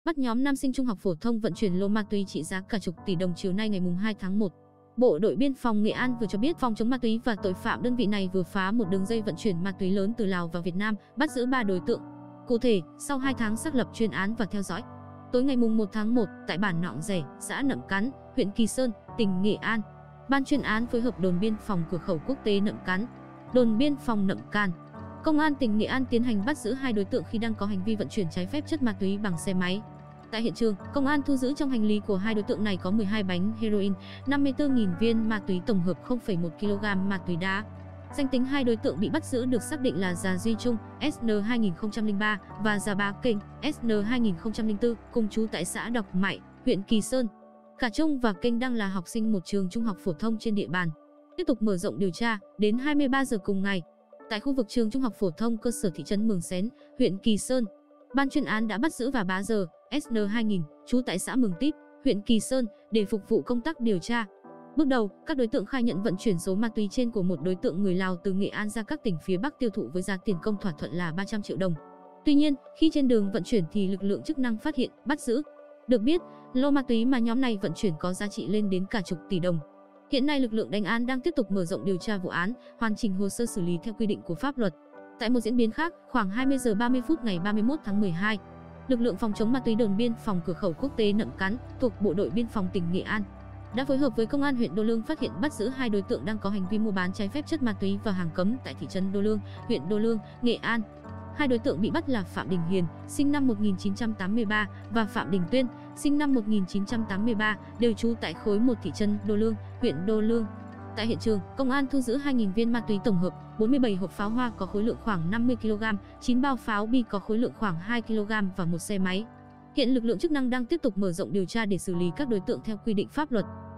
Bắt nhóm nam sinh trung học phổ thông vận chuyển lô ma túy trị giá cả chục tỷ đồng chiều nay ngày 2 tháng 1. Bộ đội biên phòng Nghệ An vừa cho biết phòng chống ma túy và tội phạm đơn vị này vừa phá một đường dây vận chuyển ma túy lớn từ Lào vào Việt Nam, bắt giữ 3 đối tượng. Cụ thể, sau 2 tháng xác lập chuyên án và theo dõi, tối ngày 1 tháng 1 tại bản Nọng Rẻ, xã Nậm Cắn, huyện Kỳ Sơn, tỉnh Nghệ An, ban chuyên án phối hợp đồn biên phòng cửa khẩu quốc tế Nậm Cắn, đồn biên phòng Nậm Can, công an tỉnh Nghệ An tiến hành bắt giữ 2 đối tượng khi đang có hành vi vận chuyển trái phép chất ma túy bằng xe máy. Tại hiện trường, công an thu giữ trong hành lý của 2 đối tượng này có 12 bánh heroin, 54.000 viên ma túy tổng hợp 0,1 kg ma túy đá. Danh tính 2 đối tượng bị bắt giữ được xác định là Già Duy Trung, SN 2003 và Già Bá Kênh, SN 2004, cùng trú tại xã Đọc Mại, huyện Kỳ Sơn. Cả Trung và Kênh đang là học sinh một trường trung học phổ thông trên địa bàn. Tiếp tục mở rộng điều tra, đến 23 giờ cùng ngày, tại khu vực trường trung học phổ thông cơ sở thị trấn Mường Xén, huyện Kỳ Sơn, ban chuyên án đã bắt giữ Và Bá Giờ, SN 2000, trú tại xã Mường Típ, huyện Kỳ Sơn để phục vụ công tác điều tra. Bước đầu, các đối tượng khai nhận vận chuyển số ma túy trên của một đối tượng người Lào từ Nghệ An ra các tỉnh phía Bắc tiêu thụ với giá tiền công thỏa thuận là 300 triệu đồng. Tuy nhiên, khi trên đường vận chuyển thì lực lượng chức năng phát hiện, bắt giữ. Được biết, lô ma túy mà nhóm này vận chuyển có giá trị lên đến cả chục tỷ đồng. Hiện nay lực lượng đánh án đang tiếp tục mở rộng điều tra vụ án, hoàn chỉnh hồ sơ xử lý theo quy định của pháp luật. Tại một diễn biến khác, khoảng 20 giờ 30 phút ngày 31 tháng 12, lực lượng phòng chống ma túy đồn biên phòng cửa khẩu quốc tế Nậm Cắn thuộc Bộ đội biên phòng tỉnh Nghệ An đã phối hợp với công an huyện Đô Lương phát hiện bắt giữ 2 đối tượng đang có hành vi mua bán trái phép chất ma túy và hàng cấm tại thị trấn Đô Lương, huyện Đô Lương, Nghệ An. 2 đối tượng bị bắt là Phạm Đình Hiền, sinh năm 1983 và Phạm Đình Tuyên, sinh năm 1983, đều trú tại khối 1 thị trấn Đô Lương, huyện Đô Lương. Tại hiện trường, công an thu giữ 2.000 viên ma túy tổng hợp, 47 hộp pháo hoa có khối lượng khoảng 50 kg, 9 bao pháo bi có khối lượng khoảng 2 kg và một xe máy. Hiện lực lượng chức năng đang tiếp tục mở rộng điều tra để xử lý các đối tượng theo quy định pháp luật.